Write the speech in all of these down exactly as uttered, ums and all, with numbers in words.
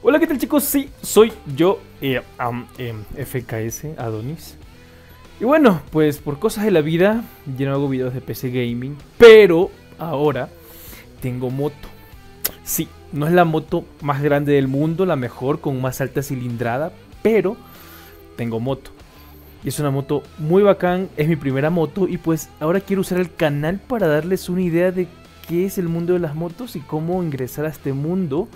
Hola, ¿qué tal, chicos? Sí, soy yo, eh, um, eh, F K S Adonis. Y bueno, pues por cosas de la vida ya no hago videos de P C Gaming, pero ahora tengo moto. Sí, no es la moto más grande del mundo, la mejor, con más alta cilindrada, pero tengo moto. Y es una moto muy bacán, es mi primera moto y pues ahora quiero usar el canal para darles una idea de qué es el mundo de las motos y cómo ingresar a este mundo.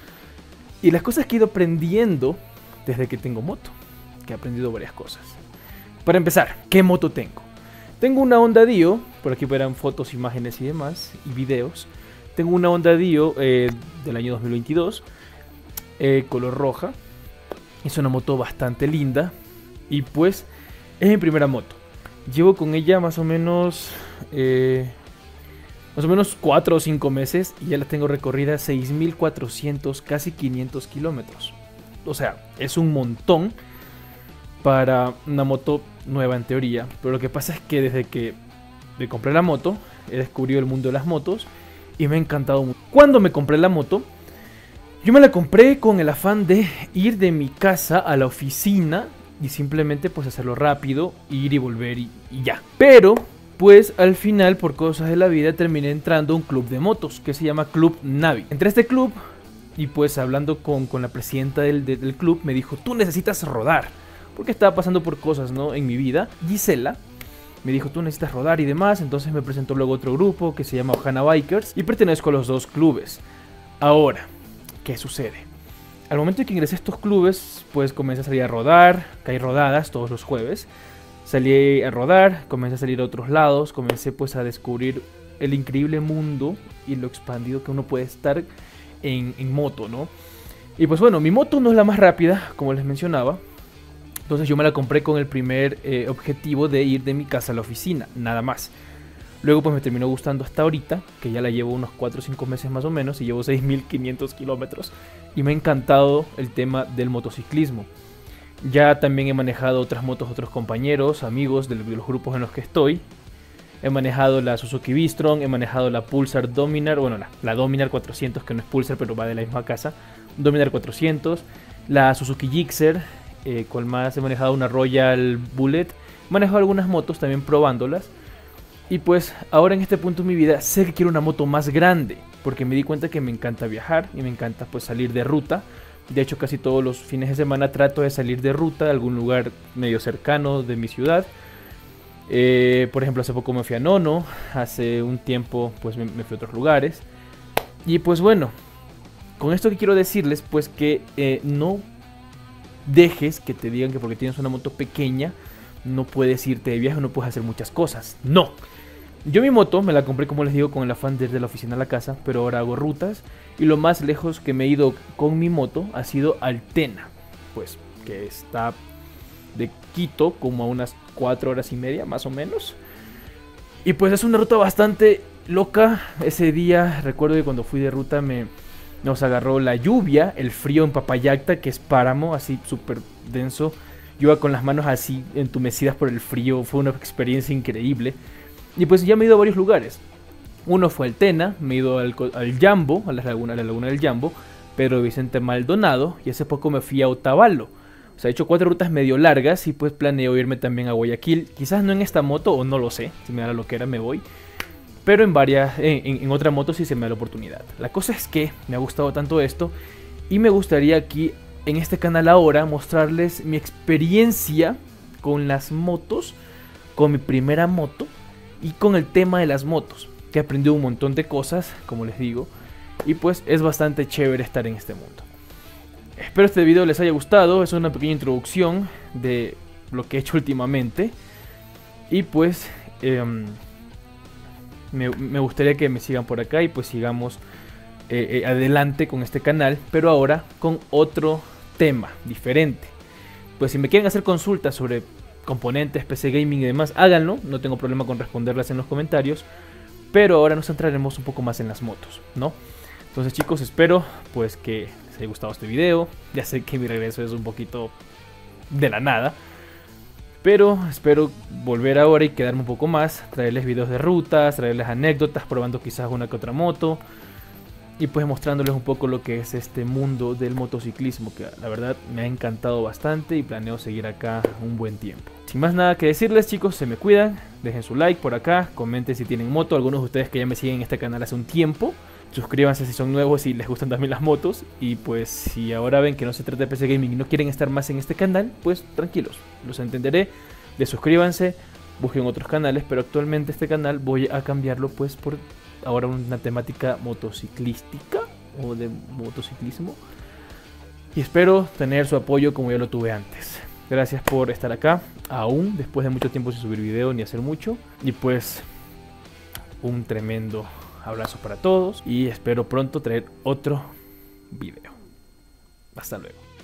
Y las cosas que he ido aprendiendo desde que tengo moto, que he aprendido varias cosas. Para empezar, ¿qué moto tengo? Tengo una Honda Dio, por aquí verán fotos, imágenes y demás, y videos. Tengo una Honda Dio eh, del año dos mil veintidós, eh, color roja. Es una moto bastante linda y pues es mi primera moto. Llevo con ella más o menos... Eh, Más o menos cuatro o cinco meses y ya la tengo recorrida seis mil cuatrocientos, casi quinientos kilómetros. O sea, es un montón para una moto nueva en teoría. Pero lo que pasa es que desde que me compré la moto, he descubierto el mundo de las motos y me ha encantado mucho. Cuando me compré la moto, yo me la compré con el afán de ir de mi casa a la oficina y simplemente pues hacerlo rápido, ir y volver y, y ya. Pero... pues al final, por cosas de la vida, terminé entrando a un club de motos que se llama Club Navi. Entré a este club y pues hablando con, con la presidenta del, del club me dijo: tú necesitas rodar, porque estaba pasando por cosas, ¿no?, en mi vida. Gisela me dijo: tú necesitas rodar y demás. Entonces me presentó luego otro grupo que se llama Ohana Bikers y pertenezco a los dos clubes. Ahora, ¿qué sucede? Al momento en que ingresé a estos clubes, pues comencé a salir a rodar, que hay rodadas todos los jueves. Salí a rodar, comencé a salir a otros lados, comencé pues a descubrir el increíble mundo y lo expandido que uno puede estar en, en moto, ¿no? Y pues bueno, mi moto no es la más rápida, como les mencionaba. Entonces yo me la compré con el primer eh, objetivo de ir de mi casa a la oficina, nada más. Luego pues me terminó gustando hasta ahorita, que ya la llevo unos cuatro o cinco meses más o menos y llevo seis mil quinientos kilómetros. Y me ha encantado el tema del motociclismo. Ya también he manejado otras motos, otros compañeros, amigos de los grupos en los que estoy. He manejado la Suzuki V-Strom, he manejado la Pulsar Dominar, bueno, la, la Dominar cuatrocientos, que no es Pulsar, pero va de la misma casa. Dominar cuatrocientos, la Suzuki Gixxer, eh, con más he manejado una Royal Bullet. He manejado algunas motos también probándolas. Y pues ahora en este punto de mi vida sé que quiero una moto más grande, porque me di cuenta que me encanta viajar y me encanta pues salir de ruta. De hecho, casi todos los fines de semana trato de salir de ruta a algún lugar medio cercano de mi ciudad. Eh, por ejemplo, hace poco me fui a Nono, hace un tiempo pues me, me fui a otros lugares. Y pues bueno, con esto que quiero decirles, pues que eh, no dejes que te digan que porque tienes una moto pequeña no puedes irte de viaje, no puedes hacer muchas cosas. No. Yo mi moto me la compré, como les digo, con el afán de ir de la oficina a la casa, pero ahora hago rutas y lo más lejos que me he ido con mi moto ha sido Altena, pues que está de Quito como a unas cuatro horas y media más o menos. Y pues es una ruta bastante loca. Ese día recuerdo que cuando fui de ruta me nos agarró la lluvia, el frío en Papayacta, que es páramo, así súper denso. Yo iba con las manos así entumecidas por el frío, fue una experiencia increíble. Y pues ya me he ido a varios lugares. Uno fue Altena, me he ido al, al Jambo, a la, laguna, a la laguna del Jambo, Pedro Vicente Maldonado, y hace poco me fui a Otavalo. O sea, he hecho cuatro rutas medio largas y pues planeo irme también a Guayaquil. Quizás no en esta moto, o no lo sé, si me da la loquera me voy. Pero en varias, en, en, en otra moto sí se me da la oportunidad. La cosa es que me ha gustado tanto esto y me gustaría aquí en este canal ahora mostrarles mi experiencia con las motos, con mi primera moto. Y con el tema de las motos, que he aprendido un montón de cosas, como les digo. Y pues es bastante chévere estar en este mundo. Espero este video les haya gustado. Es una pequeña introducción de lo que he hecho últimamente. Y pues eh, me, me gustaría que me sigan por acá y pues sigamos eh, eh, adelante con este canal. Pero ahora con otro tema diferente. Pues si me quieren hacer consultas sobre componentes, P C Gaming y demás, háganlo, no tengo problema con responderlas en los comentarios, pero ahora nos centraremos un poco más en las motos, ¿no? Entonces, chicos, espero pues que les haya gustado este video. Ya sé que mi regreso es un poquito de la nada, pero espero volver ahora y quedarme un poco más, traerles videos de rutas, traerles anécdotas, probando quizás una que otra moto. y pues mostrándoles un poco lo que es este mundo del motociclismo, que la verdad me ha encantado bastante y planeo seguir acá un buen tiempo. Sin más nada que decirles, chicos, se me cuidan, dejen su like por acá, comenten si tienen moto, algunos de ustedes que ya me siguen en este canal hace un tiempo, suscríbanse si son nuevos y les gustan también las motos, y pues si ahora ven que no se trata de P C Gaming y no quieren estar más en este canal, pues tranquilos, los entenderé, desuscríbanse, busquen otros canales, pero actualmente este canal voy a cambiarlo pues por ahora una temática motociclística o de motociclismo, y espero tener su apoyo como ya lo tuve antes. Gracias por estar acá, aún después de mucho tiempo sin subir video ni hacer mucho, y pues un tremendo abrazo para todos y espero pronto traer otro video. Hasta luego.